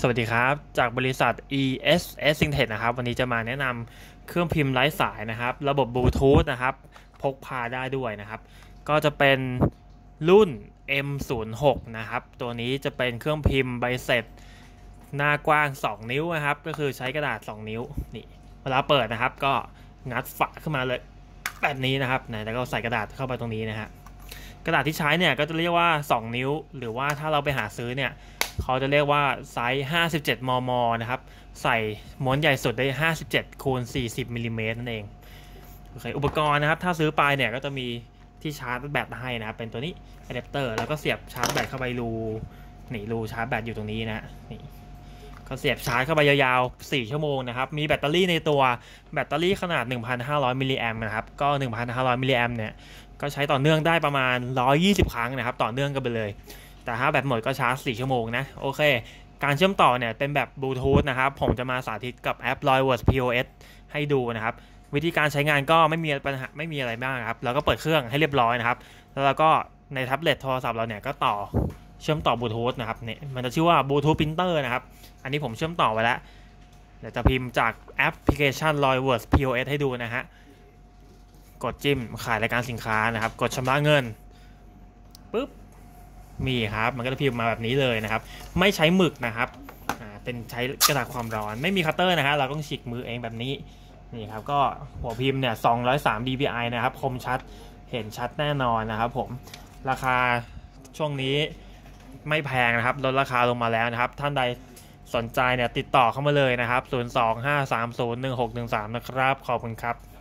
สวัสดีครับจากบริษัท ESS Syntec นะครับวันนี้จะมาแนะนำเครื่องพิมพ์ไร้สายนะครับระบบบลูทูธนะครับพกพาได้ด้วยนะครับก็จะเป็นรุ่น M06 นะครับตัวนี้จะเป็นเครื่องพิมพ์ใบเสร็จหน้ากว้าง2นิ้วนะครับก็คือใช้กระดาษ2นิ้วนี่เวลาเปิดนะครับก็งัดฝาขึ้นมาเลยแบบนี้นะครับแล้วก็ใส่กระดาษเข้าไปตรงนี้นะฮะกระดาษที่ใช้เนี่ยก็จะเรียกว่า2นิ้วหรือว่าถ้าเราไปหาซื้อเนี่ยเขาจะเรียกว่าไซส์57 มมนะครับใส่ม้วนใหญ่สุดได้57คูณ40มิลลิเมตรนั่นเองโอเคอุปกรณ์นะครับถ้าซื้อไปเนี่ยก็จะมีที่ชาร์จแบตให้นะครับเป็นตัวนี้อะแดปเตอร์แล้วก็เสียบชาร์จแบตเข้าไปรูชาร์จแบตอยู่ตรงนี้นะนี่ก็เสียบชาร์จเข้าไปยาวๆ4ชั่วโมงนะครับมีแบตเตอรี่ในตัวแบตเตอรี่ขนาด 1,500 มิลลิแอมป์นะครับก็ 1,500 มิลลิแอมป์เนี่ยก็ใช้ต่อเนื่องได้ประมาณ120ครั้งนะครับต่อเนื่องกันไปเลยแต่ถ้าแบตหมดก็ชาร์จ4ชั่วโมงนะโอเคการเชื่อมต่อเนี่ยเป็นแบบบลูทูธนะครับผมจะมาสาธิตกับแอป Loywords POS ให้ดูนะครับวิธีการใช้งานก็ไม่มีปัญหาไม่มีอะไรมากครับเราก็เปิดเครื่องให้เรียบร้อยนะครับแล้วเราก็ในแท็บเล็ตโทรศัพท์เราเนี่ยก็ต่อเชื่อมต่อบลูทูธนะครับเนี่ยมันจะชื่อว่าบลูทูธปรินเตอร์นะครับอันนี้ผมเชื่อมต่อไว้แล้วเดี๋ยวจะพิมพ์จากแอปพลิเคชัน Loywords POS ให้ดูนะฮะกดจิ้มขายรายการสินค้านะครับกดชำระเงินปุ๊บมีครับมันก็จะพิมพ์มาแบบนี้เลยนะครับไม่ใช้หมึกนะครับเป็นใช้กระดาษความร้อนไม่มีคัตเตอร์นะฮะเราต้องฉีกมือเองแบบนี้นี่ครับก็หัวพิมพ์เนี่ย203 dpi นะครับคมชัดเห็นชัดแน่นอนนะครับผมราคาช่วงนี้ไม่แพงนะครับลดราคาลงมาแล้วนะครับท่านใดสนใจเนี่ยติดต่อเข้ามาเลยนะครับ025301613นะครับขอบคุณครับ